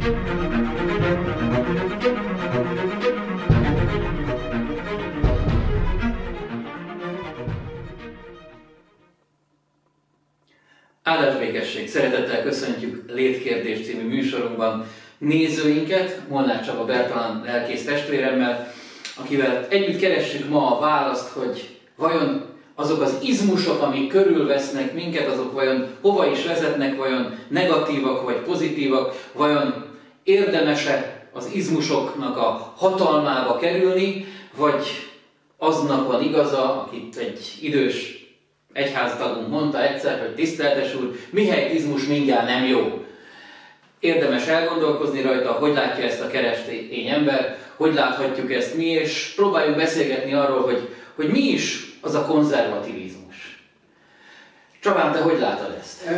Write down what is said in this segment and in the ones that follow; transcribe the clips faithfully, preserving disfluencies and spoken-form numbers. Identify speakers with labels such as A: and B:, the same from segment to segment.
A: Áldás békesség! Szeretettel köszöntjük Létkérdés című műsorunkban nézőinket, Molnár Csaba Bertalan lelkész testvéremmel, akivel együtt keressük ma a választ, hogy vajon azok az izmusok, amik körülvesznek minket, azok vajon hova is vezetnek, vajon negatívak vagy pozitívak, vajon érdemes-e az izmusoknak a hatalmába kerülni, vagy aznak van igaza, akit egy idős egyháztagunk mondta egyszer, hogy tiszteltes úr, mihelyt izmus mindjárt nem jó. Érdemes elgondolkozni rajta, hogy látja ezt a keresztény ember, hogy láthatjuk ezt mi, és próbáljuk beszélgetni arról, hogy, hogy mi is az a konzervativizmus. Csabám, te hogy látod ezt?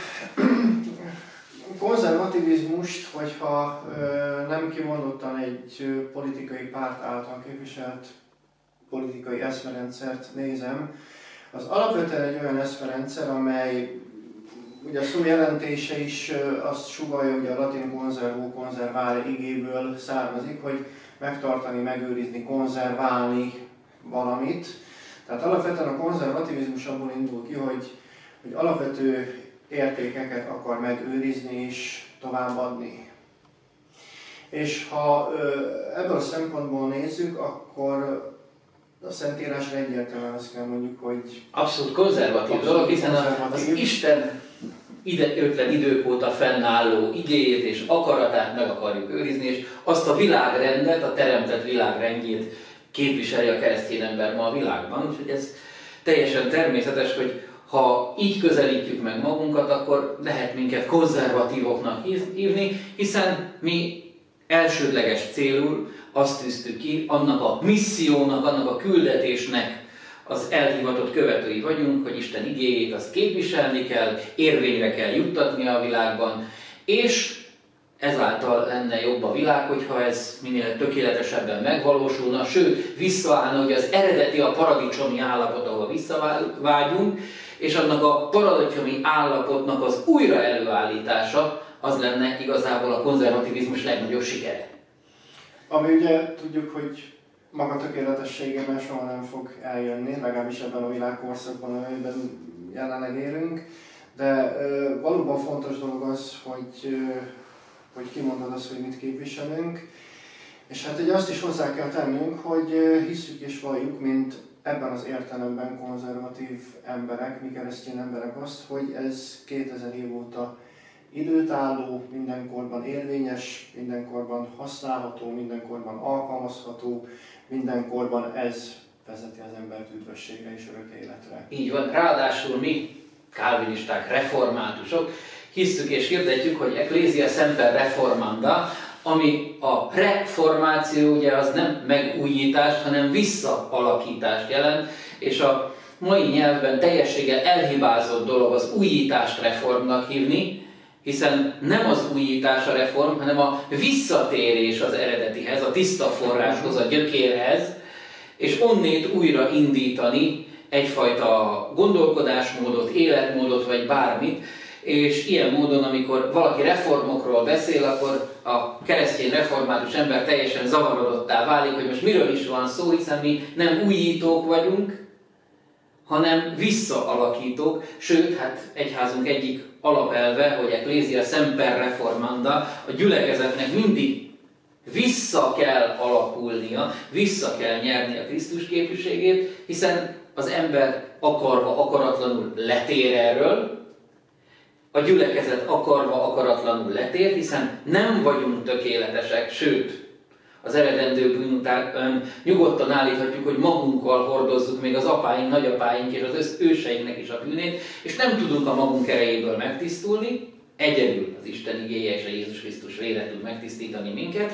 B: Konzervativizmust, hogyha nem kimondottan egy politikai párt által képviselt politikai eszmerendszert nézem, az alapvetően egy olyan eszmerendszer, amely ugye a szó jelentése is azt sugallja, hogy a latin konzervó, konzerválni igéből származik, hogy megtartani, megőrizni, konzerválni valamit. Tehát alapvetően a konzervativizmus abból indul ki, hogy, hogy alapvető értékeket akar megőrizni és továbbadni. És ha ebből a szempontból nézzük, akkor a Szentírásra egyértelműen azt kell mondjuk, hogy...
A: Abszolút konzervatív abszolút dolog, hiszen konzervatív. Az Isten idetlen idők óta fennálló igéjét és akaratát meg akarjuk őrizni, és azt a világrendet, a teremtett világrendjét képviseli a keresztény ember ma a világban. Úgyhogy ez teljesen természetes, hogy ha így közelítjük meg magunkat, akkor lehet minket konzervatívoknak hívni, hiszen mi elsődleges célul azt tűztük ki, annak a missziónak, annak a küldetésnek az elhivatott követői vagyunk, hogy Isten igéjét azt képviselni kell, érvényre kell juttatni a világban, és ezáltal lenne jobb a világ, hogyha ez minél tökéletesebben megvalósulna, sőt, visszaállna, hogy az eredeti, a paradicsomi állapot, ahol visszavágyunk, és annak a paradicsomi állapotnak az újra előállítása, az lenne igazából a konzervativizmus legnagyobb sikere.
B: Ami ugye tudjuk, hogy maga tökéletességében soha nem fog eljönni, legalábbis ebben a világkorszakban, amiben jelenleg élünk. De ö, valóban fontos dolog az, hogy, ö, hogy kimondod azt, hogy mit képviselünk. És hát ugye azt is hozzá kell tennünk, hogy ö, hisszük és valljuk, mint ebben az értelemben konzervatív emberek, mi keresztény emberek azt, hogy ez kétezer év óta időtálló, mindenkorban érvényes, mindenkorban használható, mindenkorban alkalmazható, mindenkorban ez vezeti az embert üdvösségre és örök életre.
A: Így van, ráadásul mi, kálvinisták, reformátusok, hisszük és hirdetjük, hogy Ecclesia Semper Reformanda, ami a reformáció, ugye az nem megújítást, hanem visszaalakítást jelent, és a mai nyelvben teljességgel elhibázott dolog az újítást reformnak hívni, hiszen nem az újítás a reform, hanem a visszatérés az eredetihez, a tiszta forráshoz, a gyökérhez, és onnét újra indítani egyfajta gondolkodásmódot, életmódot, vagy bármit, és ilyen módon, amikor valaki reformokról beszél, akkor a keresztény református ember teljesen zavarodottá válik, hogy most miről is van szó, hiszen mi nem újítók vagyunk, hanem visszaalakítók, sőt, hát egyházunk egyik alapelve, hogy Ecclesia Semper Reformanda, a gyülekezetnek mindig vissza kell alakulnia, vissza kell nyerni a Krisztus képviségét, hiszen az ember akarva, akaratlanul letér erről, a gyülekezet akarva, akaratlanul letér, hiszen nem vagyunk tökéletesek, sőt, az eredendő bűn után nyugodtan állíthatjuk, hogy magunkkal hordozzuk még az apáink, nagyapáink és az őseinknek is a bűnét, és nem tudunk a magunk erejéből megtisztulni, egyedül az Isten igéje és a Jézus Krisztus vére tud megtisztítani minket.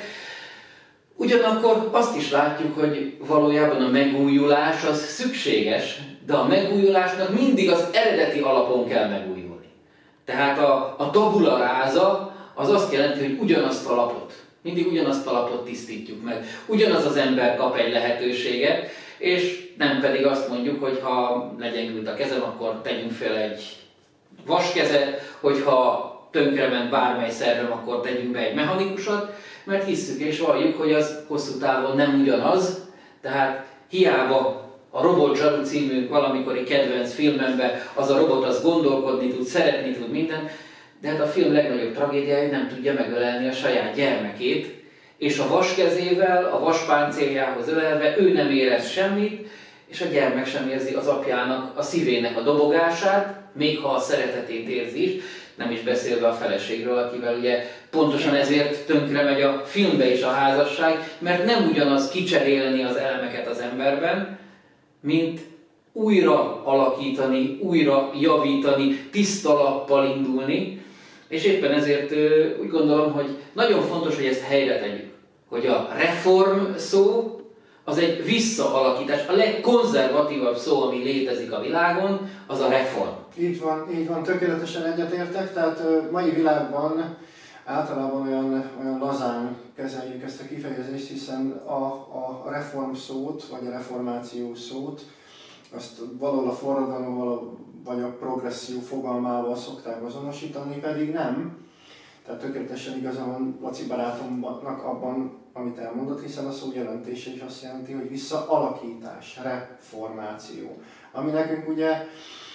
A: Ugyanakkor azt is látjuk, hogy valójában a megújulás az szükséges, de a megújulásnak mindig az eredeti alapon kell megújulni. Tehát a, a tabula rasa az azt jelenti, hogy ugyanazt a lapot, mindig ugyanazt a lapot tisztítjuk meg. Ugyanaz az ember kap egy lehetőséget, és nem pedig azt mondjuk, hogy ha legyengült a kezem, akkor tegyünk fel egy vaskezet, hogyha tönkrement bármely szervem, akkor tegyünk be egy mechanikusat, mert hisszük és valljuk, hogy az hosszú távon nem ugyanaz, tehát hiába a Robot Zsaru című valamikori kedvenc filmemben az a robot az gondolkodni tud, szeretni tud mindent, de hát a film legnagyobb tragédiája, hogy nem tudja megölelni a saját gyermekét, és a vas kezével, a vas páncéljához ölelve ő nem érez semmit, és a gyermek sem érzi az apjának, a szívének a dobogását, még ha a szeretetét érzi is, nem is beszélve a feleségről, akivel ugye pontosan ezért tönkre megy a filmbe is a házasság, mert nem ugyanaz kicserélni az elemeket az emberben, mint újra alakítani, újra javítani, tiszta lappal indulni, és éppen ezért úgy gondolom, hogy nagyon fontos, hogy ezt helyre tegyük, hogy a reform szó az egy visszaalakítás, a legkonzervatívabb szó, ami létezik a világon, az a reform.
B: Így van, így van, tökéletesen egyetértek, tehát mai világban általában olyan, olyan lazán kezeljük ezt a kifejezést, hiszen a, a reform szót, vagy a reformáció szót, azt valahol a forradalom, vagy a progresszió fogalmával szokták azonosítani, pedig nem. Tehát tökéletesen igaza van Laci barátomnak abban, amit elmondott, hiszen a szó jelentése is azt jelenti, hogy visszaalakítás, reformáció. Ami nekünk ugye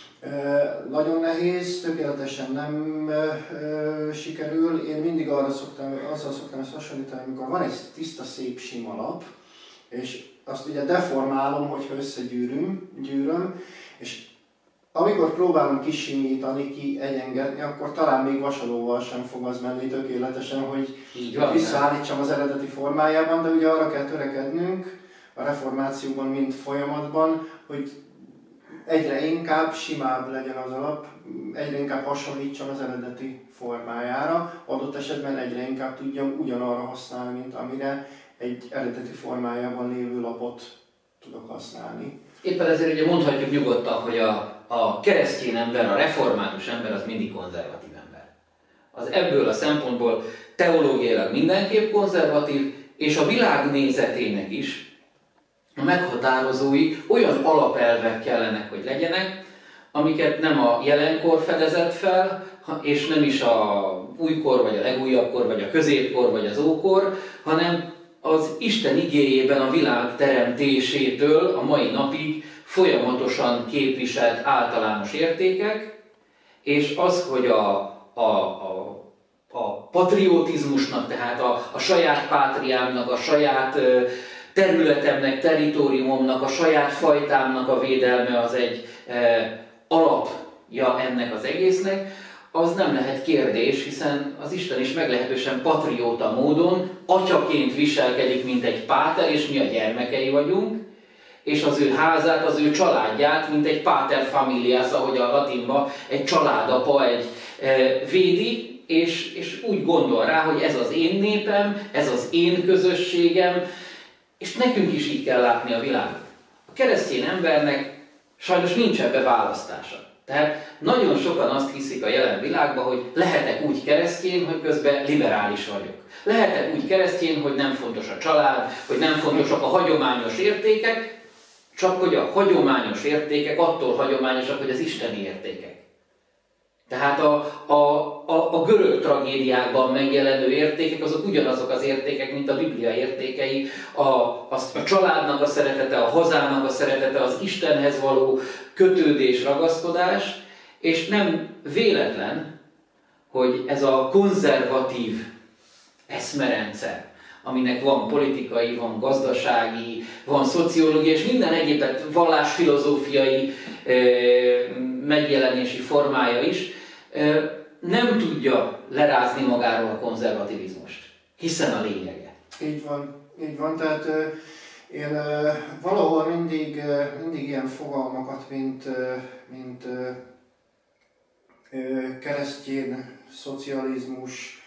B: nagyon nehéz, tökéletesen nem sikerül. Én mindig arra szoktam, azzal szoktam ezt hasonlítani, amikor van egy tiszta, szép, sima lap, és azt ugye deformálom, hogyha összegyűröm, gyűröm, és amikor próbálom kisimítani, kiegyengetni, akkor talán még vasalóval sem fog az menni tökéletesen, hogy visszaállítsam az eredeti formájában, de ugye arra kell törekednünk a reformációban, mint folyamatban, hogy egyre inkább simább legyen az alap, egyre inkább hasonlítson az eredeti formájára, adott esetben egyre inkább tudjam ugyanarra használni, mint amire egy eredeti formájában lévő lapot tudok használni.
A: Éppen ezért ugye mondhatjuk nyugodtan, hogy a, a keresztény ember, a református ember az mindig konzervatív ember. Az ebből a szempontból teológiailag mindenképp konzervatív, és a világnézetének is a meghatározói olyan alapelvek kellenek, hogy legyenek, amiket nem a jelenkor fedezett fel, és nem is a újkor, vagy a legújabb kor, vagy a középkor, vagy az ókor, hanem az Isten igéjében a világ teremtésétől a mai napig folyamatosan képviselt általános értékek, és az, hogy a, a, a, a patriotizmusnak, tehát a, a saját pátriámnak, a saját területemnek, territóriumomnak, a saját fajtámnak a védelme az egy e, alapja ennek az egésznek, az nem lehet kérdés, hiszen az Isten is meglehetősen patrióta módon atyaként viselkedik, mint egy páter, és mi a gyermekei vagyunk, és az ő házát, az ő családját, mint egy pater familias, ahogy a latinban egy családapa, egy e, védi, és, és úgy gondol rá, hogy ez az én népem, ez az én közösségem, és nekünk is így kell látni a világot. A keresztény embernek sajnos nincs ebbe választása. Tehát nagyon sokan azt hiszik a jelen világban, hogy lehetek úgy keresztény, hogy közben liberális vagyok. Lehetek úgy keresztény, hogy nem fontos a család, hogy nem fontosak a hagyományos értékek, csak hogy a hagyományos értékek attól hagyományosak, hogy az isteni értékek. Tehát a, a, a, a görög tragédiákban megjelenő értékek, azok ugyanazok az értékek, mint a Biblia értékei, a, a, a családnak a szeretete, a hazának a szeretete, az Istenhez való kötődés, ragaszkodás, és nem véletlen, hogy ez a konzervatív eszmerendszer, aminek van politikai, van gazdasági, van szociológiai, és minden egyéb vallásfilozófiai e, megjelenési formája is, nem tudja lerázni magáról a konzervativizmust, hiszen a lényege.
B: Így van, így van. Tehát én valahol mindig, mindig ilyen fogalmakat, mint, mint keresztény szocializmus,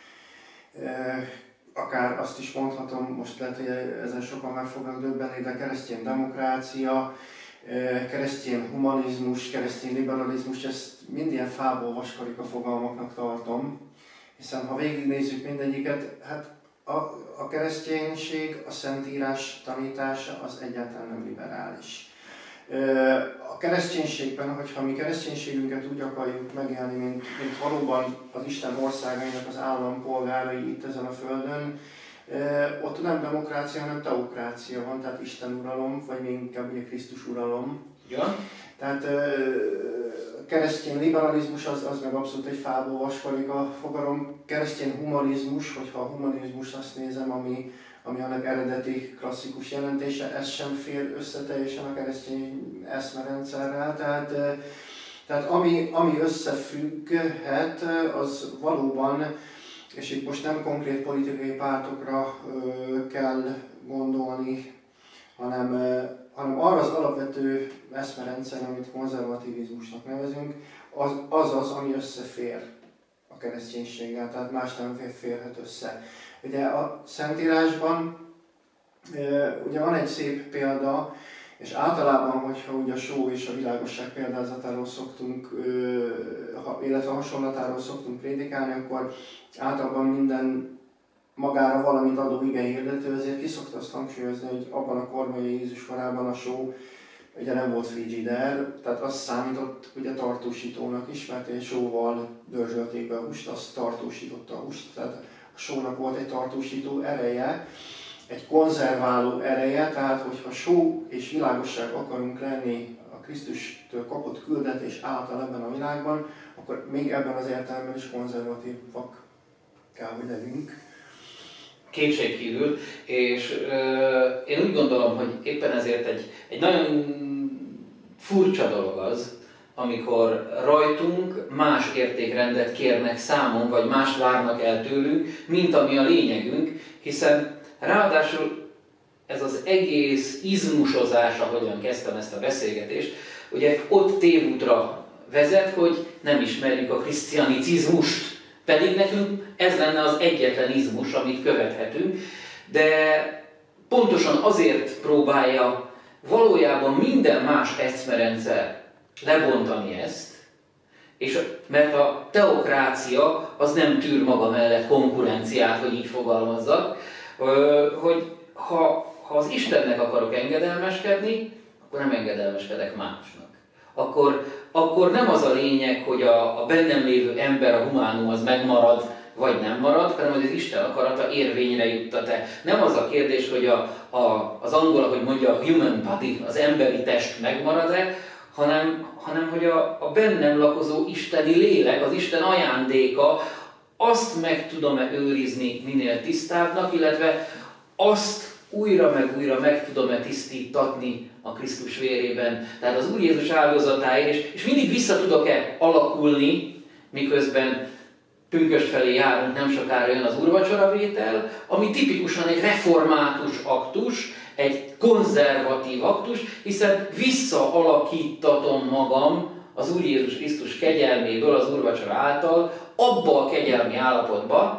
B: akár azt is mondhatom, most lehet, hogy ezen sokan meg fognak döbbenni, de keresztény demokrácia, keresztény humanizmus, keresztény liberalizmus, ezt mind ilyen fából vaskarika fogalmaknak tartom, hiszen ha végignézzük mindegyiket, hát a, a kereszténység, a Szentírás tanítása az egyáltalán nem liberális. A kereszténységben, hogyha mi kereszténységünket úgy akarjuk megélni, mint, mint valóban az Isten országainak az állampolgárai itt ezen a földön, ott nem demokrácia, hanem teokrácia van, tehát Isten uralom, vagy még inkább ugye Krisztus uralom.
A: Ja.
B: Tehát a keresztény liberalizmus az, az meg abszolút egy fából vasfarig a fogalom. Keresztény humanizmus, hogyha a humanizmus azt nézem, ami, ami annak eredeti klasszikus jelentése, ez sem fér össze teljesen a keresztény eszmerendszerrel. Tehát, tehát ami, ami összefügghet, az valóban, és itt most nem konkrét politikai pártokra ö, kell gondolni, hanem, ö, hanem arra az alapvető eszmerendszer, amit konzervativizmusnak nevezünk, az az, az ami összefér a kereszténységgel, tehát más nem férhet össze. Ugye a Szentírásban ö, ugye van egy szép példa, és általában, hogyha ugye a só és a világosság példázatáról szoktunk, illetve hasonlatáról szoktunk prédikálni, akkor általában minden magára valamit adó ige hirdető, ezért ki szokta azt hangsúlyozni, hogy abban a korban, Jézus korában a só ugye nem volt frigider, tehát az számított ugye tartósítónak is, mert egy sóval dörzsölték be a húst, az tartósította a húst, tehát a sónak volt egy tartósító ereje, egy konzerváló ereje, tehát hogyha só és világosság akarunk lenni a Krisztustól kapott küldetés által ebben a világban, akkor még ebben az értelemben is konzervatívak kell, hogy legyünk.
A: Kétségkívül, és ö, én úgy gondolom, hogy éppen ezért egy, egy nagyon furcsa dolog az, amikor rajtunk más értékrendet kérnek számon, vagy mást várnak el tőlünk, mint ami a lényegünk, hiszen ráadásul ez az egész izmusozás, ahogyan kezdtem ezt a beszélgetést, ugye ott tévútra vezet, hogy nem ismerjük a krisztianicizmust, pedig nekünk ez lenne az egyetlen izmus, amit követhetünk, de pontosan azért próbálja valójában minden más eszmerendszer lebontani ezt, és mert a teokrácia az nem tűr maga mellett konkurenciát, hogy így fogalmazzak, hogy ha, ha az Istennek akarok engedelmeskedni, akkor nem engedelmeskedek másnak. Akkor, akkor nem az a lényeg, hogy a, a bennem lévő ember, a humánum az megmarad, vagy nem marad, hanem hogy az Isten akarata érvényre juttat-e. Nem az a kérdés, hogy a, a, az angol, hogy mondja, a human body, az emberi test megmarad-e, hanem, hanem hogy a, a bennem lakozó isteni lélek, az Isten ajándéka, azt meg tudom-e őrizni minél tisztábbnak, illetve azt újra meg újra meg tudom-e tisztítatni a Krisztus vérében. Tehát az Úr Jézus áldozatáért, és, és mindig vissza tudok-e alakulni, miközben pünkösd felé járunk, nem sokára jön az úrvacsoravétel, ami tipikusan egy református aktus, egy konzervatív aktus, hiszen visszaalakítatom magam az Úr Jézus Krisztus kegyelméből, az úrvacsora által, abba a kegyelmi állapotba,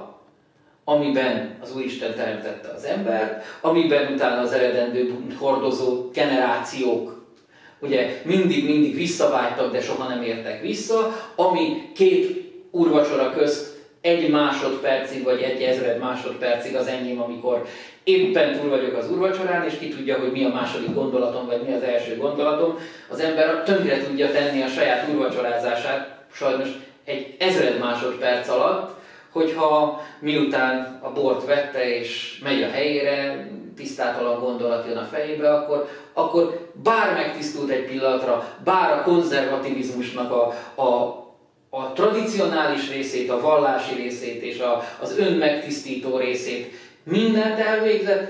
A: amiben az Úristen teremtette az embert, amiben utána az eredendő hordozó generációk ugye mindig-mindig visszavágytak, de soha nem értek vissza, ami két úrvacsora közt egy másodpercig, vagy egy ezred másodpercig az enyém, amikor éppen túl vagyok az úrvacsorán, és ki tudja, hogy mi a második gondolatom, vagy mi az első gondolatom. Az ember tönkre tudja tenni a saját úrvacsorázását, sajnos egy ezred másodperc alatt, hogyha miután a bort vette és megy a helyére, tisztátalan gondolat jön a fejébe, akkor, akkor bár megtisztult egy pillanatra, bár a konzervativizmusnak a, a, a tradicionális részét, a vallási részét és a, az önmegtisztító részét mindent elvégzett,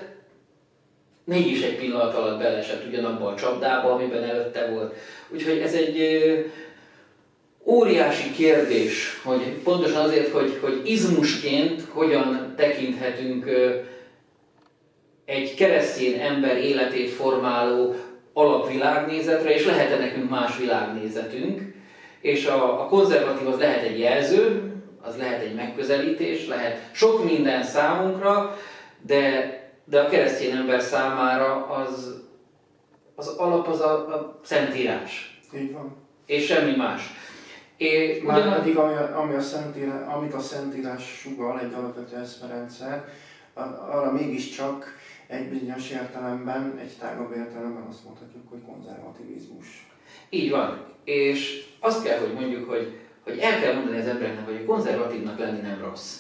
A: mégis egy pillanat alatt beleesett ugyanabba a csapdába, amiben előtte volt. Úgyhogy ez egy óriási kérdés, hogy pontosan azért, hogy, hogy izmusként hogyan tekinthetünk egy keresztény ember életét formáló alapvilágnézetre, és lehet-e nekünk más világnézetünk. És a, a konzervatív az lehet egy jelző, az lehet egy megközelítés, lehet sok minden számunkra, de, de a keresztény ember számára az, az alap az a, a Szentírás.
B: Így van.
A: És semmi más. É,
B: Már ugyan... pedig ami, a, ami a Szentírás, amit a Szentírás sugall, egy alapvető eszmerendszer, arra mégiscsak egy bizonyos értelemben, egy tágabb értelemben azt mondhatjuk, hogy konzervativizmus.
A: Így van. És azt kell, hogy mondjuk, hogy, hogy el kell mondani az embereknek, hogy konzervatívnak lenni nem rossz.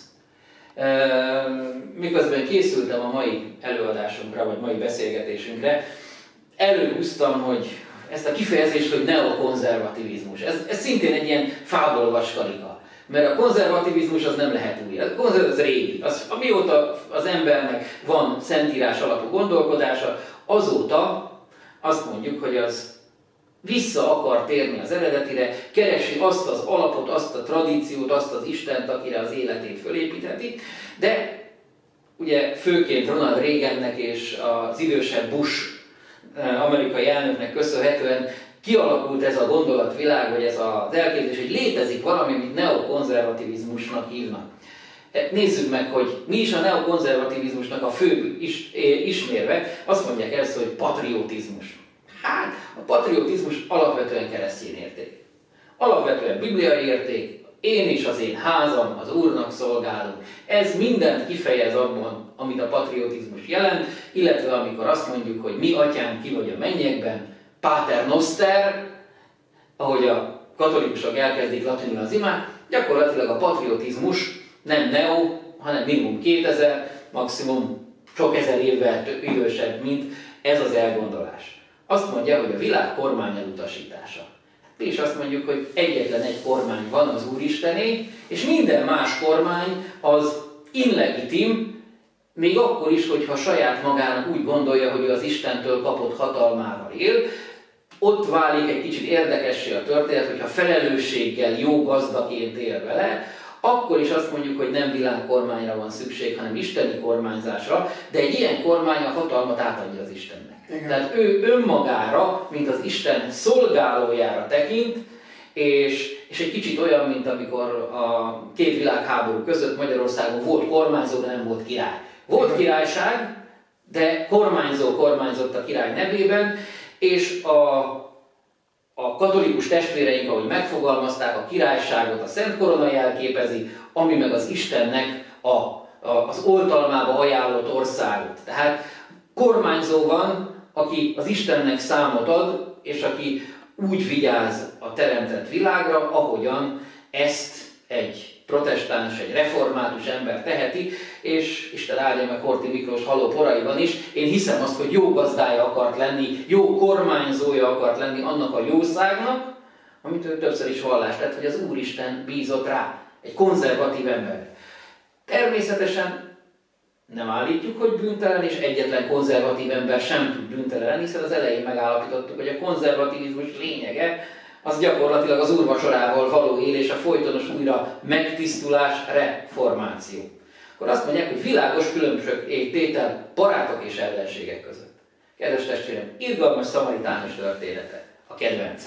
A: Miközben készültem a mai előadásunkra, vagy mai beszélgetésünkre, előhúztam, hogy ezt a kifejezést, hogy neokonzervativizmus. Ez, ez szintén egy ilyen fából vaskarika. Mert a konzervativizmus az nem lehet új. A konzervativizmus az régi. Az, amióta az embernek van szentírás alapú gondolkodása, azóta azt mondjuk, hogy az vissza akar térni az eredetire, keresi azt az alapot, azt a tradíciót, azt az Istent, akire az életét fölépítheti, de ugye főként Ronald Reagannek és az idősebb Bush amerikai elnöknek köszönhetően kialakult ez a gondolatvilág, vagy ez az elképzelés, hogy létezik valami, amit neokonzervativizmusnak hívnak. Nézzük meg, hogy mi is a neokonzervativizmusnak a fő is, ismérve. Azt mondják ezt, hogy patriotizmus. Hát, a patriotizmus alapvetően keresztény érték. Alapvetően bibliai érték, én és az én házam az Úrnak szolgálunk. Ez mindent kifejez abban, amit a patriotizmus jelent, illetve amikor azt mondjuk, hogy mi atyánk ki vagy a mennyekben, Pater Noster, ahogy a katolikusok elkezdik latinul az imát, gyakorlatilag a patriotizmus nem neo, hanem minimum kétezer, maximum sok ezer évvel idősebb, mint ez az elgondolás. Azt mondja, hogy a világ kormány elutasítása. Mi is azt mondjuk, hogy egyetlen egy kormány van, az Úristené, és minden más kormány az illegitim, még akkor is, hogyha saját magának úgy gondolja, hogy ő az Istentől kapott hatalmával él. Ott válik egy kicsit érdekessé a történet, hogyha felelősséggel, jó gazdaként él vele, akkor is azt mondjuk, hogy nem világkormányra van szükség, hanem isteni kormányzásra, de egy ilyen kormány a hatalmat átadja az Istennek. Igen. Tehát ő önmagára, mint az Isten szolgálójára tekint, és, és egy kicsit olyan, mint amikor a két világháború között Magyarországon volt kormányzó, de nem volt király. Volt Igen. királyság, de kormányzó kormányzott a király nevében, és a, a katolikus testvéreink, ahogy megfogalmazták, a királyságot a Szent Korona jelképezi, ami meg az Istennek a, a, az oltalmába ajánlott országot. Tehát kormányzó van, aki az Istennek számot ad, és aki úgy vigyáz a teremtett világra, ahogyan ezt egy protestáns, egy református ember teheti, és Isten áldja meg Horthy Miklós haló poraiban is. Én hiszem azt, hogy jó gazdája akart lenni, jó kormányzója akart lenni annak a jószágnak, amit ő többször is vallást tett, hogy az Úristen bízott rá, egy konzervatív ember. Természetesen nem állítjuk, hogy bűntelen, és egyetlen konzervatív ember sem tud bűntelen lenni, hiszen az elején megállapítottuk, hogy a konzervativizmus lényege az gyakorlatilag az úrvacsorával való élés, a folytonos újra megtisztulás, reformáció. Akkor azt mondják, hogy világos különbségtétel barátok és ellenségek között. Kedves testvérem, irgalmas szamaritános története, a kedvencem.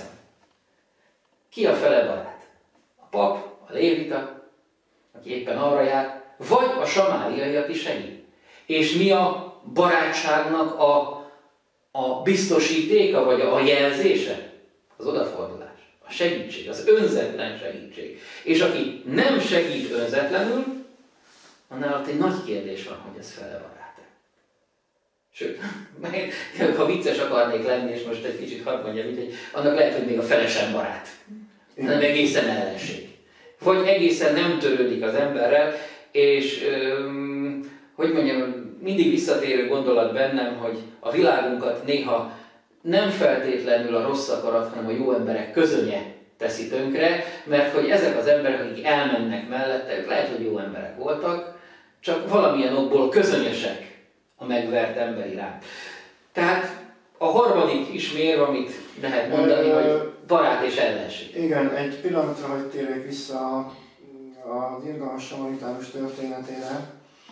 A: Ki a fele barát? A pap, a lévita, aki éppen arra jár, vagy a samáriai, aki segít. És mi a barátságnak a, a biztosítéka, vagy a jelzése? Az odafordulás, a segítség, az önzetlen segítség. És aki nem segít önzetlenül, annál ott egy nagy kérdés van, hogy ez fele barát-e. Sőt, ha vicces akarnék lenni, és most egy kicsit hadd mondjam, hogy annak lehet, hogy még a fele sem barát, hanem egészen ellenség. Vagy egészen nem törődik az emberrel, és öm, hogy mondjam, mindig visszatérő gondolat bennem, hogy a világunkat néha nem feltétlenül a rossz akarat, hanem a jó emberek közönye teszi tönkre, mert hogy ezek az emberek, akik elmennek mellette, ők lehet, hogy jó emberek voltak, csak valamilyen okból közönösek a megvert ember iránt. Tehát a harmadik ismérv, amit lehet mondani, hogy barát és ellenség.
B: Igen, egy pillanatra, hogy térjek vissza az irgalmas samaritánus történetére.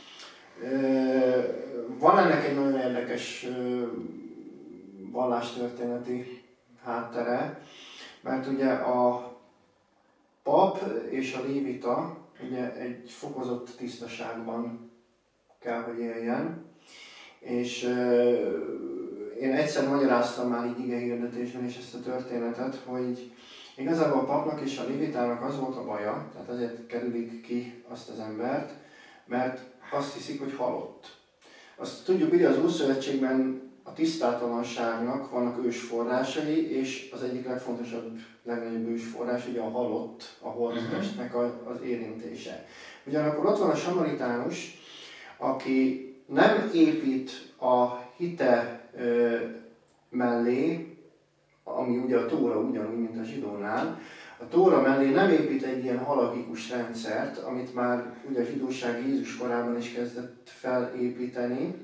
B: Van ennek egy nagyon érdekes vallástörténeti háttere, mert ugye a pap és a lévita ugye egy fokozott tisztaságban kell, hogy éljen, és én egyszer magyaráztam már így igehirdetésben is ezt a történetet, hogy igazából a papnak és a lévitának az volt a baja, tehát azért kerülik ki azt az embert, mert azt hiszik, hogy halott. Azt tudjuk, hogy az Ószövetségben a tisztátalanságnak vannak ősforrásai, és az egyik legfontosabb, legnagyobb ősforrás ugye a halott, a holttestnek az érintése. Ugyanakkor ott van a samaritánus, aki nem épít a hite ö, mellé, ami ugye a Tóra ugyanúgy, mint a zsidónál, a Tóra mellé nem épít egy ilyen halagikus rendszert, amit már ugye a zsidóság Jézus korában is kezdett felépíteni.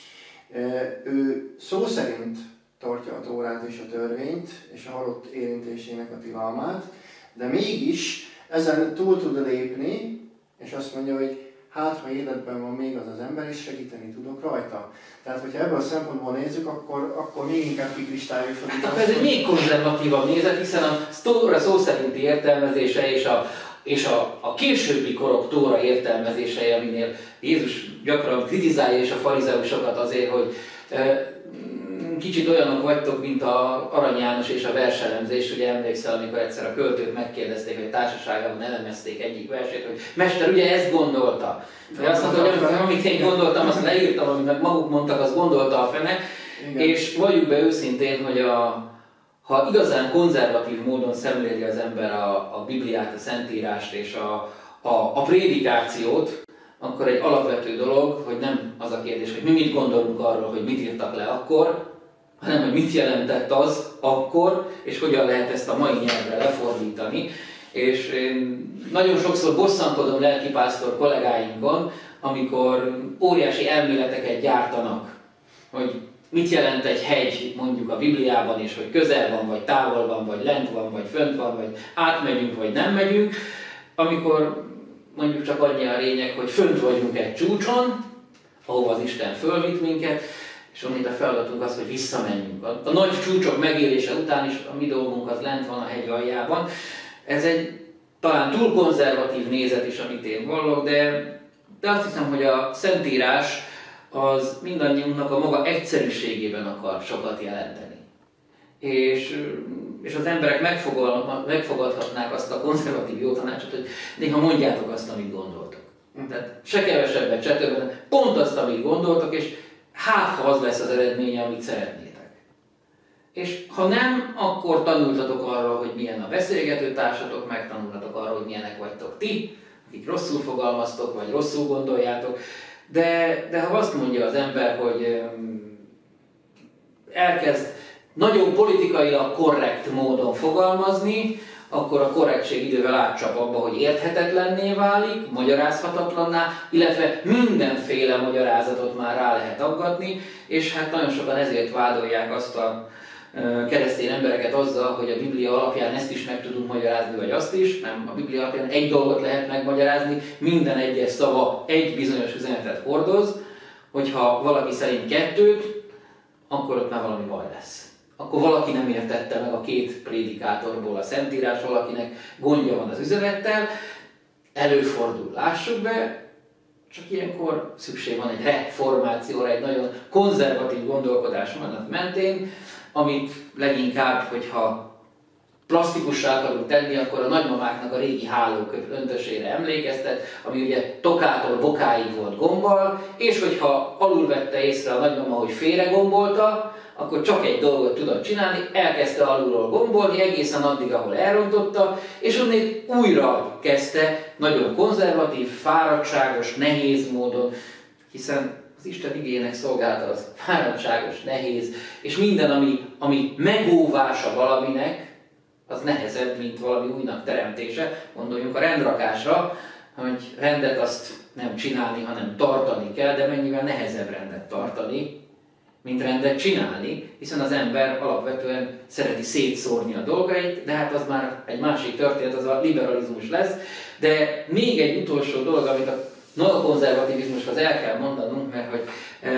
B: Ő szó szerint tartja a Tórát és a törvényt, és a halott érintésének a tilalmát, de mégis ezen túl tud lépni, és azt mondja, hogy hát, ha életben van még az az ember, és segíteni tudok rajta. Tehát, hogyha ebből a szempontból nézzük, akkor, akkor még inkább kikristályosodik.
A: Hát ez egy még konzervatívabb nézet, hiszen a Tóra szó szerinti értelmezése és a, és a, a későbbi korok Tóra értelmezései, aminél Jézus gyakran kritizálja és a farizeusokat azért, hogy e, kicsit olyanok vagytok, mint a Arany János és a verselemzés. Ugye emlékszel, amikor egyszer a költőt megkérdezték, hogy a társaságában elemezték egyik versét, hogy Mester, ugye ezt gondolta? Vagy azt mondta, hogy amit én gondoltam, azt leírtam, amit meg maguk mondtak, azt gondolta a fene. Igen. És valljuk be őszintén, hogy a, ha igazán konzervatív módon szemléli az ember a, a Bibliát, a Szentírást és a, a, a prédikációt, akkor egy alapvető dolog, hogy nem az a kérdés, hogy mi mit gondolunk arról, hogy mit írtak le akkor, hanem hogy mit jelentett az akkor, és hogyan lehet ezt a mai nyelvre lefordítani. És én nagyon sokszor bosszankodom lelkipásztor kollégáinkon, amikor óriási elméleteket gyártanak, hogy mit jelent egy hegy mondjuk a Bibliában, és hogy közel van, vagy távol van, vagy lent van, vagy fönt van, vagy átmegyünk, vagy nem megyünk, amikor mondjuk csak annyi a lényeg, hogy fönt vagyunk egy csúcson, ahova az Isten fölvitt minket, és amit a feladatunk az, hogy visszamenjünk. A, a nagy csúcsok megélése után is a mi dolgunk az lent van a hegy aljában. Ez egy talán túl konzervatív nézet is, amit én vallok, de, de azt hiszem, hogy a Szentírás az mindannyiunknak a maga egyszerűségében akar sokat jelenteni. És, és az emberek megfogadhatnák azt a konzervatív jó tanácsot, hogy néha mondjátok azt, amit gondoltok. Tehát se kevesebbet, se többet, pont azt, amit gondoltok, és hát, ha az lesz az eredménye, amit szeretnétek. És ha nem, akkor tanultatok arról, hogy milyen a beszélgető társatok, megtanultatok arról, hogy milyenek vagytok ti, akik rosszul fogalmaztok, vagy rosszul gondoljátok. De, de ha azt mondja az ember, hogy elkezd nagyon politikailag korrekt módon fogalmazni, akkor a korrektség idővel átcsap abba, hogy érthetetlenné válik, magyarázhatatlanná, illetve mindenféle magyarázatot már rá lehet aggatni, és hát nagyon sokan ezért vádolják azt a keresztény embereket azzal, hogy a Biblia alapján ezt is meg tudunk magyarázni, vagy azt is. Nem, a Biblia alapján egy dolgot lehet megmagyarázni, minden egyes szava egy bizonyos üzenetet hordoz, hogyha valaki szerint kettőt, akkor ott már valami baj lesz. Akkor valaki nem értette meg a két prédikátorból a Szentírás, valakinek gondja van az üzenettel, előfordul, lássuk be, csak ilyenkor szükség van egy reformációra, egy nagyon konzervatív gondolkodásmenet mentén, amit leginkább, hogyha plastikussá akarunk tenni, akkor a nagymamáknak a régi hálók öntözésére emlékeztet, ami ugye tokától bokáig volt gombbal, és hogyha alul vette észre a nagymama, hogy félre gombolta, akkor csak egy dolgot tudott csinálni, elkezdte alulról gombolni egészen addig, ahol elrontotta, és onnét újra kezdte nagyon konzervatív, fáradtságos, nehéz módon, hiszen az Isten igének szolgálta az fáradtságos, nehéz, és minden, ami, ami megóvása valaminek, az nehezebb, mint valami újnak teremtése. Gondoljunk a rendrakásra, hogy rendet azt nem csinálni, hanem tartani kell, de mennyivel nehezebb rendet tartani, mint rendet csinálni, hiszen az ember alapvetően szereti szétszórni a dolgait, de hát az már egy másik történet, az a liberalizmus lesz. De még egy utolsó dolog, amit a neokonzervativizmushoz el kell mondanunk, mert hogy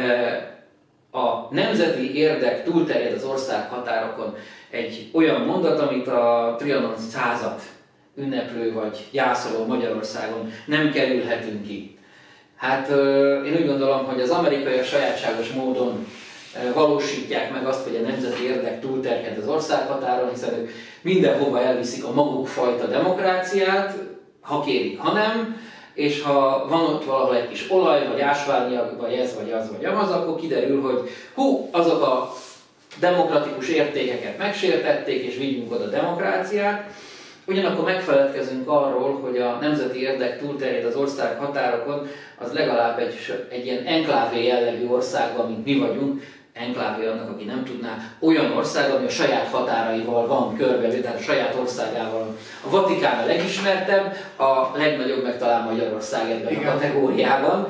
A: a nemzeti érdek túlterjed az ország határokon, egy olyan mondat, amit a Trianon százat ünneplő vagy gyászoló Magyarországon nem kerülhetünk ki. Hát én úgy gondolom, hogy az amerikaiak sajátságos módon valósítják meg azt, hogy a nemzeti érdek túlterhed az országhatáron, hiszen ők mindenhova elviszik a maguk fajta demokráciát, ha kérik, ha nem. és ha van ott valahol egy kis olaj, vagy ásványanyag, vagy ez, vagy az, vagy amaz, akkor kiderül, hogy hú, azok a demokratikus értékeket megsértették, és vigyünk oda demokráciát. Ugyanakkor megfeledkezünk arról, hogy a nemzeti érdek túlterjed az ország határokon, az legalább egy, egy ilyen enklávé jellegű országban, mint mi vagyunk, enklávé annak, aki nem tudná, olyan ország, ami a saját határaival van körbevéve, tehát a saját országával. A Vatikán a legismertebb, a legnagyobb meg talán Magyarország ebben Igen. a kategóriában.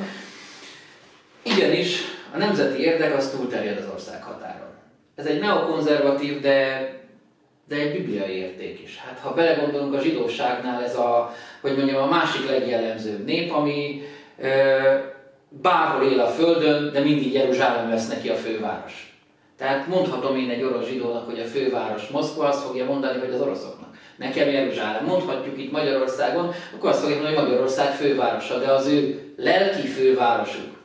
A: Igenis, a nemzeti érdek az túlterjed az ország határon. Ez egy neokonzervatív, de, de egy bibliai érték is. Hát ha belegondolunk, a zsidóságnál ez a, hogy mondjam, a másik legjellemzőbb nép, ami ö, bárhol él a földön, de mindig Jeruzsálem lesz neki a főváros. Tehát mondhatom én egy orosz zsidónak, hogy a főváros Moszkva, azt fogja mondani, hogy az oroszoknak. Nekem Jeruzsálem. Mondhatjuk itt Magyarországon, akkor azt fogja mondani, hogy Magyarország fővárosa, de az ő lelki fővárosuk,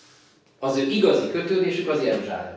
A: az ő igazi kötődésük az Jeruzsálemhez.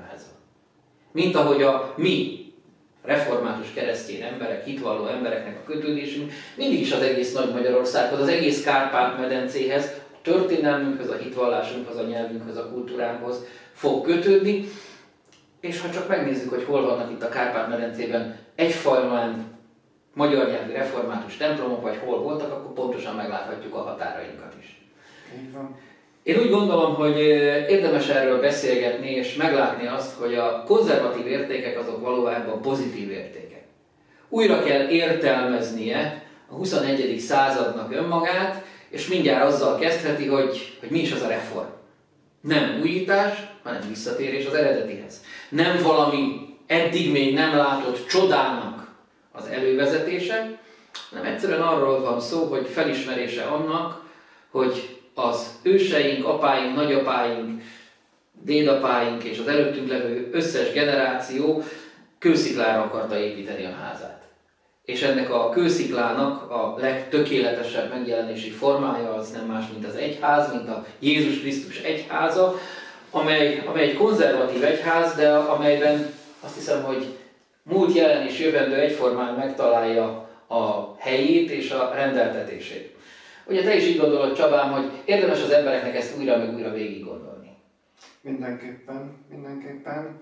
A: Mint ahogy a mi református keresztény emberek, hitvalló embereknek a kötődésünk mindig is az egész Nagy Magyarországhoz, az egész Kárpát-medencéhez, a történelmünkhöz, a hitvallásunkhoz, a nyelvünkhöz, a kultúránkhoz fog kötődni. És ha csak megnézzük, hogy hol vannak itt a Kárpát-medencében egyformán magyar nyelvű református templomok, vagy hol voltak, akkor pontosan megláthatjuk a határainkat is.
B: Így van.
A: Én úgy gondolom, hogy érdemes erről beszélgetni, és meglátni azt, hogy a konzervatív értékek azok valójában pozitív értékek. Újra kell értelmeznie a huszonegyedik századnak önmagát, és mindjárt azzal kezdheti, hogy, hogy mi is az a reform. Nem újítás, hanem visszatérés az eredetihez. Nem valami eddig még nem látott csodának az elővezetése, hanem egyszerűen arról van szó, hogy felismerése annak, hogy az őseink, apáink, nagyapáink, dédapáink és az előttünk levő összes generáció kősziklára akarta építeni a házát. És ennek a kősziklának a legtökéletesebb megjelenési formája az nem más, mint az egyház, mint a Jézus Krisztus egyháza, amely, amely egy konzervatív egyház, de amelyben azt hiszem, hogy múlt, jelen és jövendő egyformán megtalálja a helyét és a rendeltetését. Ugye te is így gondolod, Csabám, hogy érdemes az embereknek ezt újra meg újra végig gondolni.
B: Mindenképpen, mindenképpen.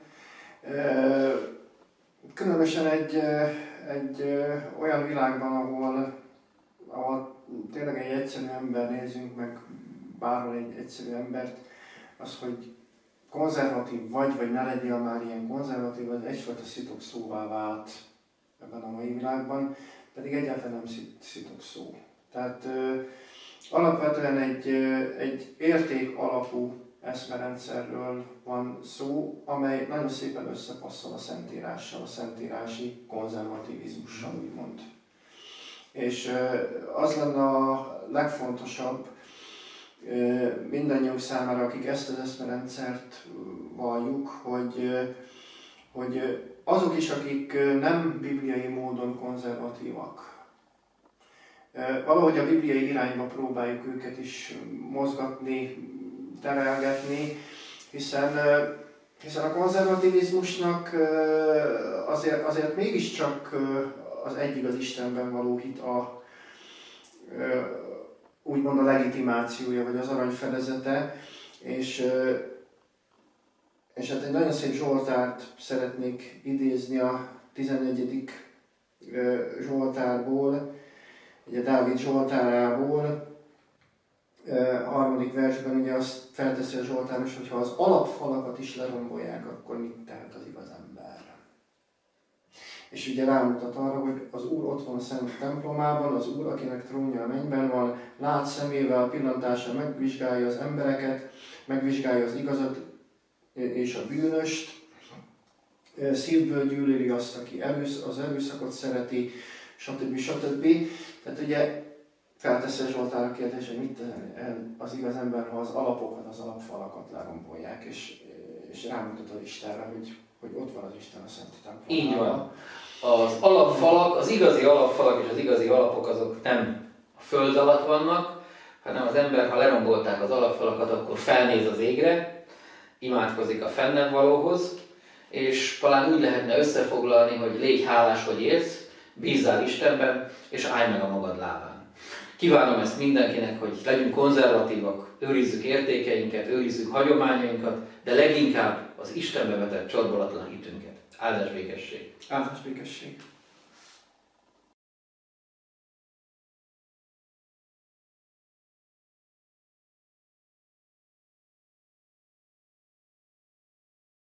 B: Különösen egy, egy olyan világban, ahol, ahol tényleg egy egyszerű ember, nézzünk meg bárhol egy egyszerű embert, az, hogy konzervatív vagy, vagy ne legyél már ilyen konzervatív, az egyfajta szitokszóvá vált ebben a mai világban, pedig egyáltalán nem szitokszó. Tehát ö, alapvetően egy, ö, egy érték alapú eszmerendszerről van szó, amely nagyon szépen összepasszol a Szentírással, a szentírási konzervativizmussal, úgymond. És ö, az lenne a legfontosabb ö, mindannyiunk számára, akik ezt az eszmerendszert valljuk, hogy, ö, hogy azok is, akik nem bibliai módon konzervatívak, valahogy a bibliai irányba próbáljuk őket is mozgatni, terelgetni, hiszen, hiszen a konzervativizmusnak azért, azért mégiscsak az egyik az Istenben való hit a, úgymond a legitimációja, vagy az aranyfedezete, és, és hát egy nagyon szép Zsoltárt szeretnék idézni a tizennegyedik Zsoltárból, ugye Dávid Zsoltárából, a harmadik versben ugye azt felteszi a Zsoltáros, hogy ha az alapfalakat is lerombolják, akkor mit tehet az igaz ember? És ugye rámutat arra, hogy az Úr ott van a szent templomában, az Úr, akinek trónja a mennyben van, lát szemével, pillantása megvizsgálja az embereket, megvizsgálja az igazat és a bűnöst, szívből gyűlöli azt, aki erősz, az erőszakot szereti, stb. stb. Tehát ugye felteszi a Zsoltár a kérdés, hogy mit tehet az igaz ember, ha az alapokat, az alapfalakat lerombolják, és, és rámutat az Istenre, hogy, hogy ott van az Isten a szent templomában.
A: Így van. Az alapfalak, az igazi alapfalak és az igazi alapok azok nem a föld alatt vannak, hanem az ember, ha lerombolták az alapfalakat, akkor felnéz az égre, imádkozik a fennem valóhoz, és talán úgy lehetne összefoglalni, hogy légy hálás, hogy élsz, bízzál Istenben, és állj meg a magad lábán. Kívánom ezt mindenkinek, hogy legyünk konzervatívak, őrizzük értékeinket, őrizzük hagyományainkat, de leginkább az Istenbe vetett csorbalatlan hitünket. Áldás békesség!
B: Áldás békesség!